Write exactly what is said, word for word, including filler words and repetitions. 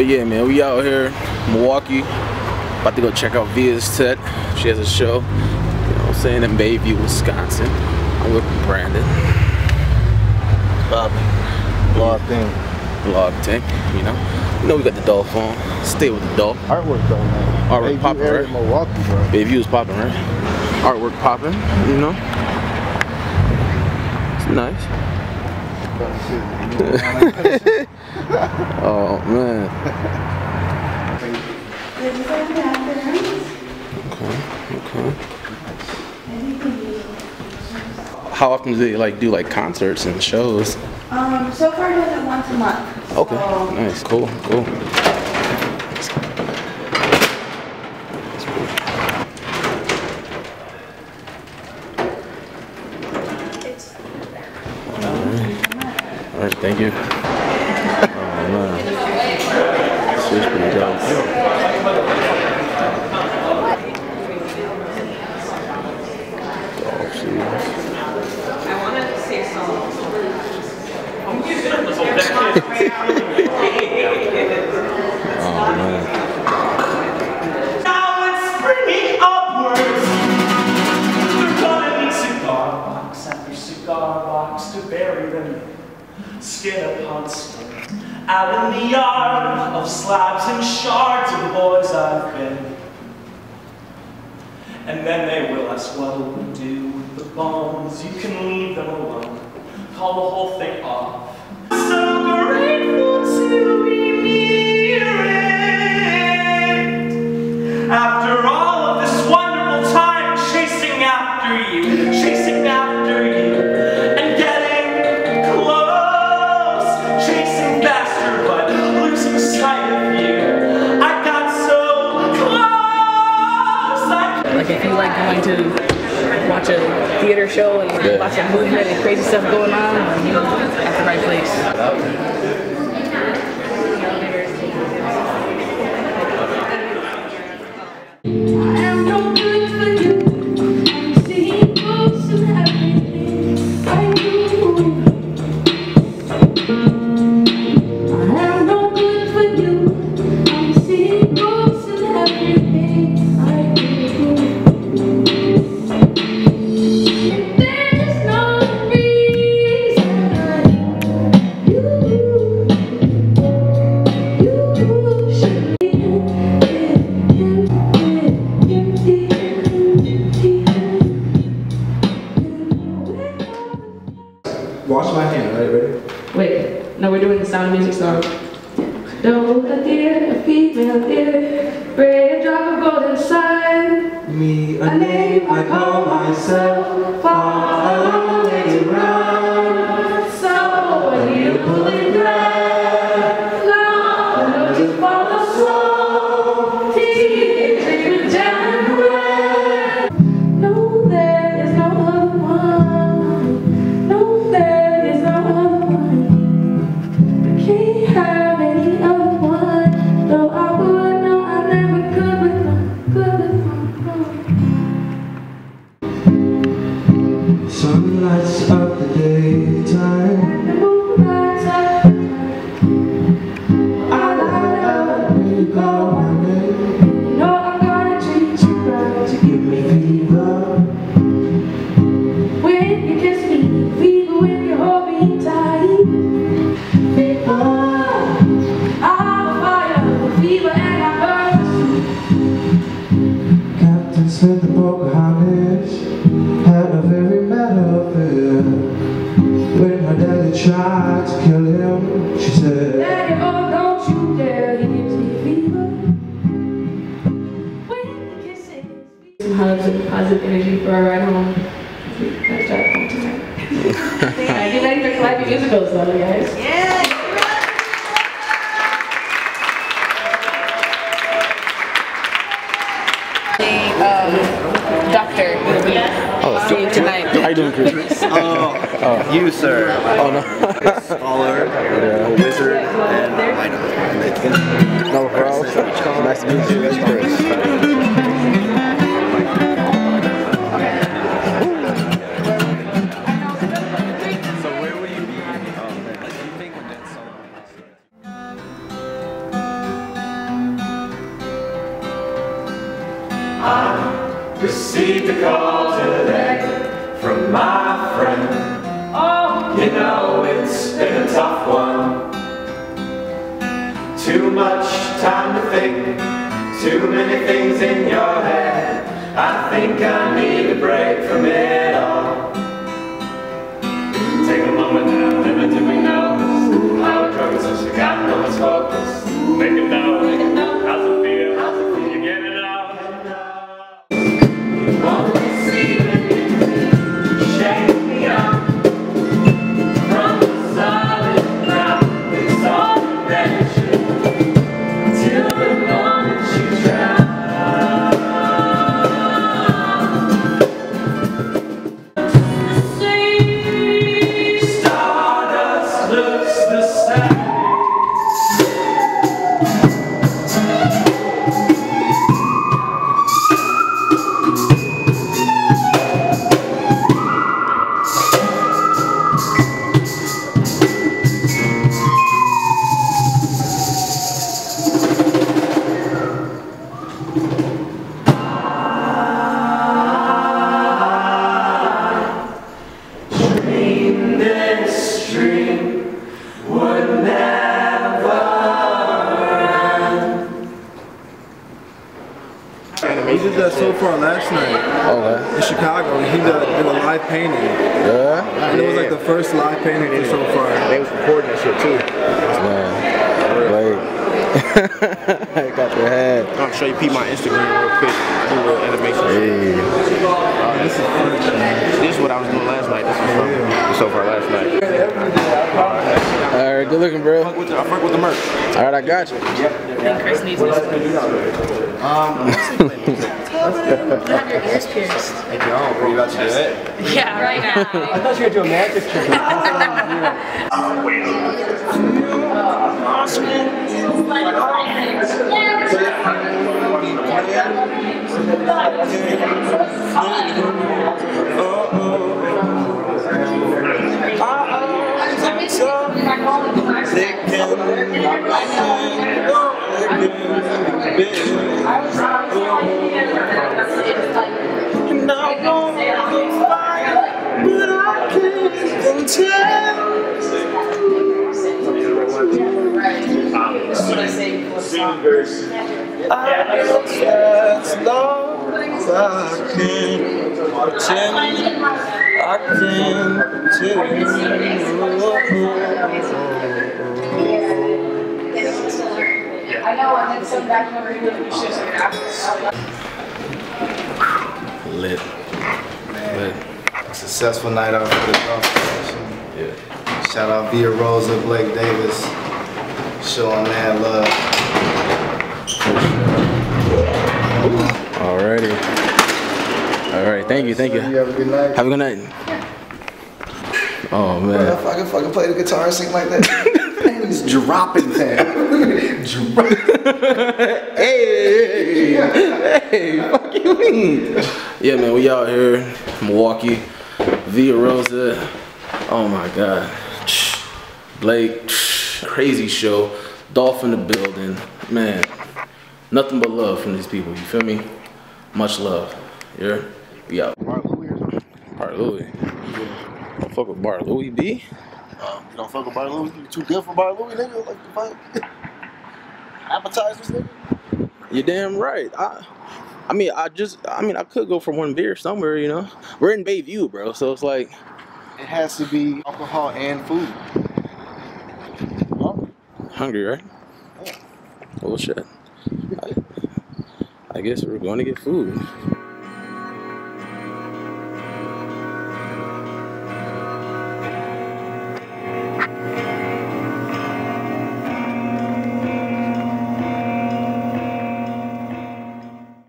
But yeah, man, we out here, Milwaukee. About to go check out Via's set. She has a show, you know what I'm saying, in Bayview, Wisconsin. I'm with Brandon. Bob. Vlog thing. Vlog thing, you know. You know we got the Dolph on. Stay with the Dolph. Artwork though, man. Artwork popping, right? Milwaukee, bro. Bayview's popping, right? Artwork popping, you know. It's nice. Oh man. Okay, okay. How often do they like do like concerts and shows? Um, so far does it once a month. Okay, so. Nice, cool, cool. Alright, thank you. Oh man. She's pretty dope. Oh, jeez. I wanted to say something. Oh man. Now it's springing upwards. They're gonna need cigar box after cigar box to bury them. Skin upon skin, out in the yard of slabs and shards of boys I've been. And then they will ask what'll we do with the bones. You can leave them alone, call the whole thing off. So grateful to be near it. After all of this wonderful time chasing after you, chasing after you. Like if you like going to watch a theater show and yeah. watch a movement and crazy stuff going on, you're at the right place. Wash my hand, right? Ready? Wait, no, we're doing the Sound of Music song. Don't a dear, a female dear, red drop of golden sun. Me, a name I call myself, far along way to run. So when you pull it back, long, don't you follow slow, tea, drink with jam and bread. No, there is no other one. No, there is no other one. I can't have any other one. Though I would, no, I never could with one, could with one. Sun lights up the daytime. And the moon lights up the night. I light up when you call my name. You know I'm gonna treat you right. To give me fever. When you kiss me, fever when you hold me tight. Fever, I'm fire, fever and I burn. Captain Smith the Pocahontas had a very mad affair. When her daddy tried to kill him, she said, Daddy, oh don't you dare, he gives me fever. When you kiss it, some hugs and positive energy for our ride home. Let's drive home tonight. Alright, get ready for Calliope Musicals though, guys. Yeah. Um, doctor will be Oh, seeing tonight. How you doing, Chris? Oh, oh, you, sir. Oh no. Scholar, Yeah. a wizard, and I know. No problem. Nice to meet you. That's Chris. So where would you be? Oh, man. You think when that song received a call today from my friend. Oh, you know it's been a tough one. Too much time to think, too many things in your head. I think I need a break from it all. Take a moment now, never do we know how it goes since you got no one's focus. Make a note, how's it feel? How's it feel? You get it out. You won't see it, shake me up from the solid ground. It's all direction till the moment you drown. Stardust looks the same. He did that Sofar last night Okay. in Chicago. He did a, did a live painting. Yeah? And it was like the first live painting for Sofar. They was recording that shit too. Man. Like, got your head. I'm gonna show you peep my Instagram real quick. Do a little animation. Hey. This is fun. This is what I was doing last night. This was from the Sofar last night. Alright, good looking, bro. I fuck with the merch. Alright, I got you. I think Chris needs this. Um, You have your ears pierced. Thank you. Oh, you about to do that? Yeah, right now. I thought you were doing magic trick. I know, and then some back over here. Lit. Lit. Successful night out for the Dolph Collection. Yeah. Shout out via Rosa, Blake Davis, showing mad love. Alrighty. Alright, thank you, thank you. You have a good night. Have a good night. Oh man. If I can fucking play the guitar and sing like that, man, he's dropping that. Hey, hey, fuck you mean? Yeah, man, we out here, Milwaukee, via Rosa. Oh my God, Blake, crazy show. Dolph in the building, man. Nothing but love from these people. You feel me? Much love. Yeah, we out. Bar Louie or something? Bar Louie. Don't fuck with Bar Louie, B. Um, you don't fuck with Bar Louie? You too good for Bar Louie, nigga? Like the fuck? Appetizers, nigga? You're damn right. I, I mean, I just, I mean, I could go for one beer somewhere, you know. We're in Bayview, bro, so it's like. It has to be alcohol and food. Huh? Hungry, right? Yeah. Well, shit. I, I guess we're going to get food.